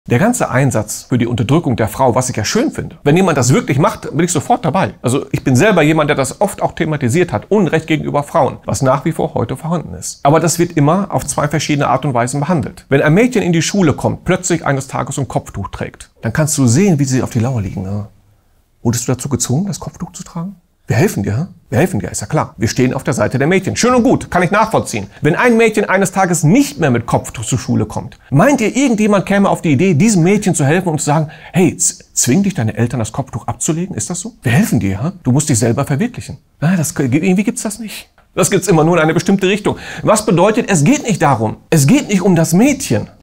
Der ganze Einsatz für die Unterdrückung der Frau, was ich ja schön finde. Wenn jemand das wirklich macht, bin ich sofort dabei. Also ich bin selber jemand, der das oft auch thematisiert hat. Unrecht gegenüber Frauen, was nach wie vor heute vorhanden ist. Aber das wird immer auf zwei verschiedene Art und Weisen behandelt. Wenn ein Mädchen in die Schule kommt, plötzlich eines Tages ein Kopftuch trägt, dann kannst du sehen, wie sie auf die Lauer liegen. Ja. Wurdest du dazu gezwungen, das Kopftuch zu tragen? Wir helfen dir, Wir helfen dir, ist ja klar. Wir stehen auf der Seite der Mädchen. Schön und gut, kann ich nachvollziehen. Wenn ein Mädchen eines Tages nicht mehr mit Kopftuch zur Schule kommt, meint ihr, irgendjemand käme auf die Idee, diesem Mädchen zu helfen und zu sagen, hey, zwing dich deine Eltern, das Kopftuch abzulegen? Ist das so? Wir helfen dir, Du musst dich selber verwirklichen. Irgendwie gibt's das nicht. Das gibt's immer nur in eine bestimmte Richtung. Was bedeutet, es geht nicht darum. Es geht nicht um das Mädchen.